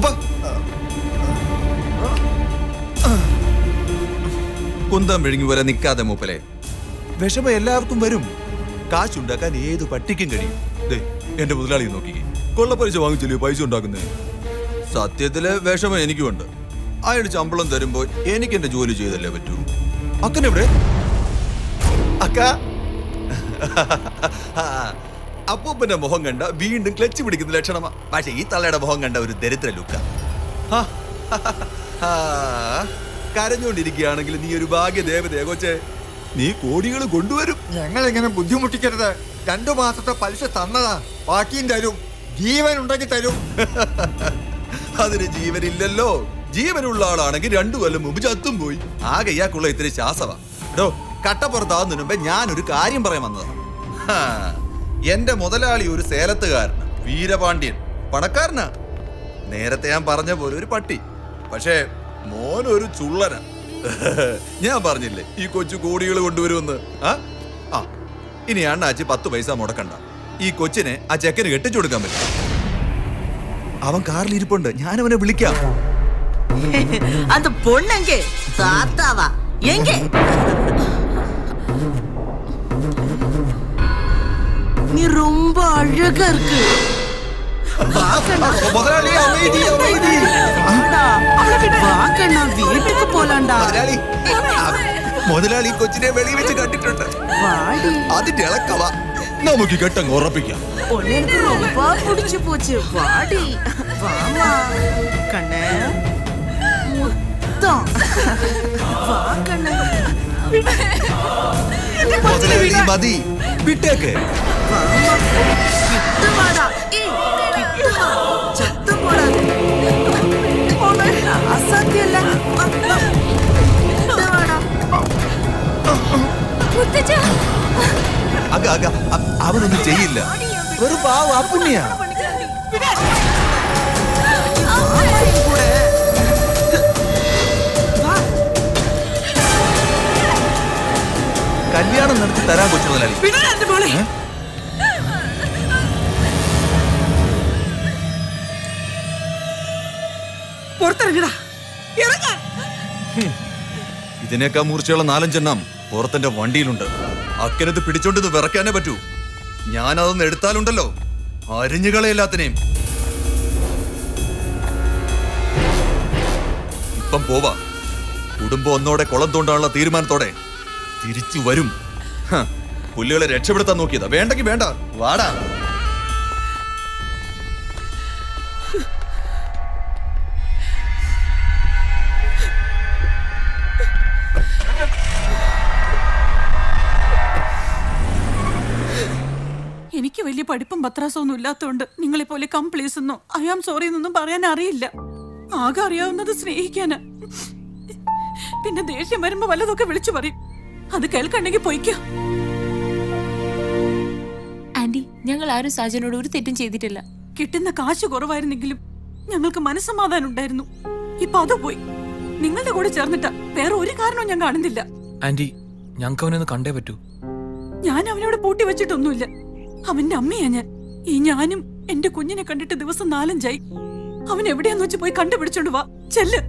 കുന്തം വിഴുങ്ങി പോലെ നിൽക്കാതെ മൂപ്പലെ. വിഷമം എല്ലാവർക്കും വരും. കാശുണ്ടാക്കാൻ ഏത് പട്ടിക്കും കഴിയും. എന്റെ മുതലാളി നോക്കിക്കേ, കൊള്ളപ്പലിശ വാങ്ങിച്ചില്ലേ പൈസ ഉണ്ടാക്കുന്നേ. സത്യത്തില് വിഷമം എനിക്കുണ്ട്. അയാൾ ശമ്പളം തരുമ്പോ എനിക്ക് എന്റെ ജോലി ചെയ്തല്ലേ പറ്റൂ. അക്കനെവിടെ? അക്ക അപ്പൂപ്പന്റെ മുഖം കണ്ട വീണ്ടും ക്ലച്ച് പിടിക്കുന്ന ലക്ഷണമാ. പക്ഷെ ഈ തള്ളയുടെ മുഖം കണ്ട ഒരു ദരിദ്ര ലുക്ക. കരഞ്ഞോണ്ടിരിക്കുകയാണെങ്കിൽ നീ ഒരു ഭാഗ്യദേവതയെ കൊച്ചേ. നീ കോടികൾ കൊണ്ടുവരും. ഞങ്ങൾ എങ്ങനെ ബുദ്ധിമുട്ടിക്കരുത്. 2 മാസത്തെ പലിശ തന്നതാ, ബാക്കിയും തരും. ജീവൻ ഉണ്ടെങ്കിൽ തരും. അതിന് ജീവനില്ലല്ലോ. ജീവനുള്ള ആളാണെങ്കിൽ 2 കൊല്ലം മുമ്പ് ചത്തും പോയി. ആകെ ഇയാൾക്കുള്ള ഇത്തിരി ശ്വാസവാ. എടോ, കട്ടപ്പുറത്താവുന്നതിന് മുമ്പേ ഞാനൊരു കാര്യം പറയാൻ വന്നതാ. എന്റെ മുതലാളി ഒരു സേലത്തുകാരന്, വീരപാണ്ഡ്യൻ, പണക്കാരനാ. നേരത്തെ ഞാൻ പറഞ്ഞ പോലെ ഒരു പട്ടി. പക്ഷേ മോനൊരു ചുള്ളന. ഞാൻ പറഞ്ഞില്ലേ ഈ കൊച്ചു കോടികൾ കൊണ്ടുവരുമെന്ന്. ഇനി അണ്ണാച്ചി 10 പൈസ മുടക്കണ്ട. ഈ കൊച്ചിനെ ആ ചെക്കന് കെട്ടിച്ചു കൊടുക്കാൻ പറ്റും. അവൻ കാറിൽ ഇരിപ്പുണ്ട്, ഞാനവനെ വിളിക്കാം. അത് പൊണ്ണെങ്കി താത്താവാ എങ്കി நீ ரொம்ப அழகா இருக்கு. വീട്ടിലേക്ക് പോലാണ്ടാ. മുതലാളി കൊച്ചിനെ വെളി വെച്ച് കണ്ടിട്ടുണ്ട്. അതിന്റെ ഇളക്കവാ. നമുക്ക് കെട്ടങ്ങ് ഉറപ്പിക്കാം. എനിക്ക് ரொம்ப പിടിച്ചു പോச்சு. വാടി വാമാ കണ്ണേ മുത്തം വാ കണ്ണേ. മുതലാളി മതി, വിട്ടേക്ക്. അവനൊന്നും ചെയ്യില്ല. വെറും പാവ പുണ്യ. കല്യാണം നടത്തി തരാൻ കൊച്ചു മുതലാളി. ഇതിനേക്കാൾ മൂർച്ചയുള്ള 4-5 എണ്ണം പുറത്തെന്റെ വണ്ടിയിലുണ്ട്. അക്കനത് പിടിച്ചോണ്ട് വിറക്കാനേ പറ്റൂ. ഞാനതൊന്ന് എടുത്താലുണ്ടല്ലോ, അരിഞ്ഞുകളെ എല്ലാത്തിനെയും. ഇപ്പം പോവാ. കുടുംബം ഒന്നോടെ കുളം തോണ്ടാനുള്ള തീരുമാനത്തോടെ തിരിച്ചു വരും. പുല്ലുകളെ രക്ഷപ്പെടുത്താൻ നോക്കിയതാ. വേണ്ടെങ്കി വേണ്ട, വാടാ. എനിക്ക് വലിയ പഠിപ്പും പത്രാസൊന്നും ഇല്ലാത്തതുകൊണ്ട് നിങ്ങളെ പോലെ കംപ്ലീസ് എന്നോ ഐ ആം സോറി എന്നൊന്നും പറയാൻ അറിയില്ല. ആകെ അറിയാവുന്നത് സ്നേഹിക്കാന്. പിന്നെ ദേഷ്യം വരുമ്പോ വല്ലതൊക്കെ വിളിച്ചു പറയും. അത് കേൾക്കണ്ടെങ്കിൽ പൊയ്ക്കോ. ആന്റി, ഞങ്ങൾ ആരും സാജനോട് ഒരു തെറ്റും ചെയ്തിട്ടില്ല. കിട്ടുന്ന കാശ് കുറവായിരുന്നെങ്കിലും ഞങ്ങൾക്ക് മനസ്സമാധാനം ഉണ്ടായിരുന്നു. ഇപ്പൊ അത് പോയി. നിങ്ങളുടെ കൂടെ ചേർന്നിട്ടാ. വേറെ ഒരു കാരണവും ഞാൻ കാണുന്നില്ല. ആന്റി, ഞങ്ങൾക്ക് അവനൊന്ന് കണ്ടേ പറ്റൂ. ഞാൻ അവനോട് പൂട്ടി വെച്ചിട്ടൊന്നുമില്ല. അവന്റെ അമ്മയാ ഞാൻ. ഈ ഞാനും എന്റെ കുഞ്ഞിനെ കണ്ടിട്ട് ദിവസം 4-5 അവൻ എവിടെയാന്ന് വെച്ച് പോയി കണ്ടുപിടിച്ചോണ്ട് വാ. ചെല്ല്.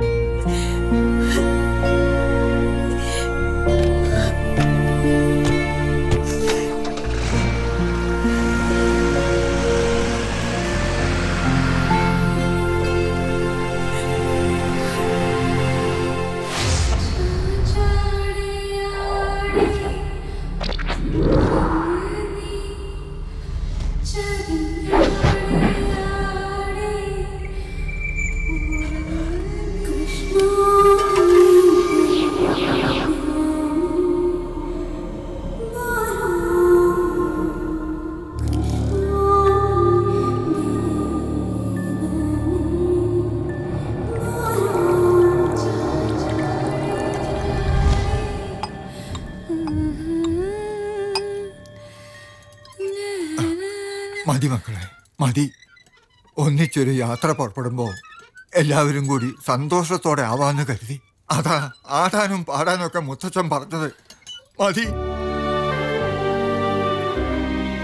മതി മക്കളെ, മതി. ഒന്നിച്ചൊരു യാത്ര പുറപ്പെടുമ്പോൾ എല്ലാവരും കൂടി സന്തോഷത്തോടെ ആവാന്ന് കരുതി. അതാ ആടാനും പാടാനും ഒക്കെ മുത്തച്ഛൻ പറഞ്ഞത്. മതി.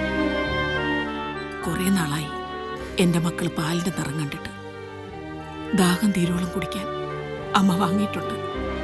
കുറെ നാളായി എന്റെ മക്കൾ പാലിന്റെ നിറം കണ്ടിട്ട്. ദാഹം തീരോളം കുടിക്കാൻ അമ്മ വാങ്ങിയിട്ടുണ്ട്.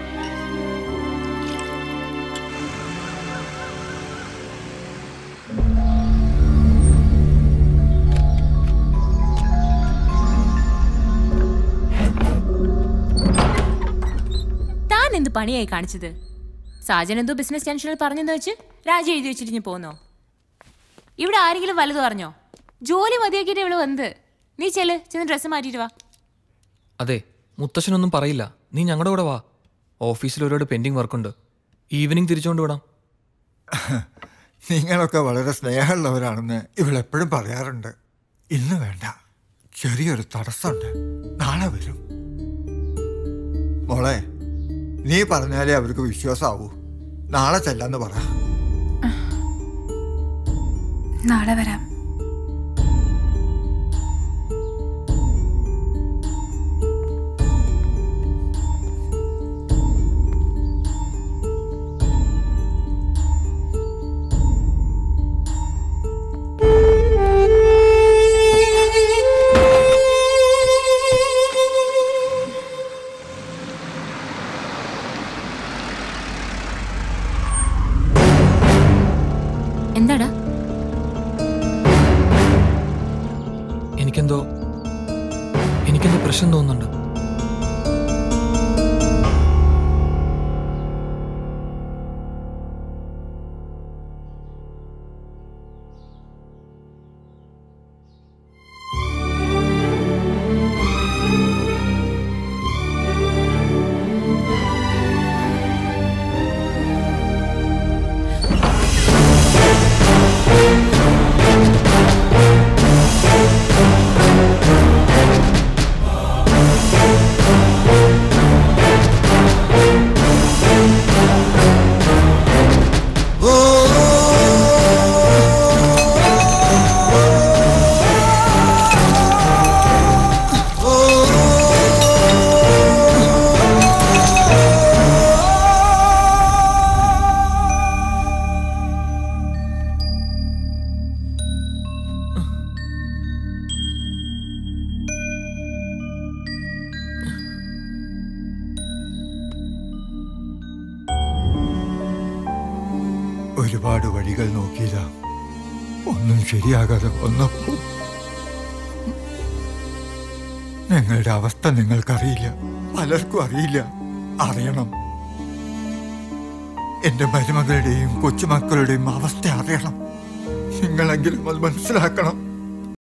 താൻ എന്ത് പണിയായി കാണിച്ചത്? സാജൻ എന്തോ ബിസിനസ് ടെൻഷനിൽ പറഞ്ഞെന്ന് വെച്ച് രാജി എഴുതി വെച്ചിട്ട് പോന്നോ? ഇവിടെ ആരെങ്കിലും വലുത് പറഞ്ഞോ? ജോലി മതിയാക്കിയിട്ട് ഇവിടെ വന്നത്. നീ ചെന്ന് ഡ്രസ്സ് മാറ്റിയിട്ട് വാ. അതെ, മുത്തശ്ശനൊന്നും പറയില്ല. നീ ഞങ്ങളുടെ കൂടെ വാ. ഓഫീസിൽ ഒരുപാട് പെൻഡിങ് വർക്കുണ്ട്. ഈവനിങ് തിരിച്ചുകൊണ്ട് വിടാം. നിങ്ങളൊക്കെ വളരെ സ്നേഹമുള്ളവരാണെന്ന് ഇവളെപ്പോഴും പറയാറുണ്ട്. ഇന്ന് വേണ്ട, ചെറിയൊരു തടസ്സമുണ്ട്. നാളെ വരും. മോളെ, നീ പറഞ്ഞാലേ അവർക്ക് വിശ്വാസമാവൂ. നാളെ ചെല്ലാന്ന് പറ. നാളെ വരാം. എന്താടാ? എനിക്കെന്തോ പ്രശ്നം തോന്നുന്നുണ്ട്. ഒരുപാട് വഴികൾ നോക്കിയതാ, ഒന്നും ശരിയാകാതെ വന്നപ്പോ. നിങ്ങളുടെ അവസ്ഥ നിങ്ങൾക്കറിയില്ല, പലർക്കും അറിയില്ല. അറിയണം. എന്റെ മരുമകളുടെയും കൊച്ചുമക്കളുടെയും അവസ്ഥ അറിയണം. നിങ്ങളെങ്കിലും അത് മനസ്സിലാക്കണം.